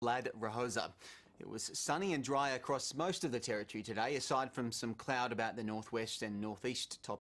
Lad Rahosa. It was sunny and dry across most of the territory today, aside from some cloud about the northwest and northeast top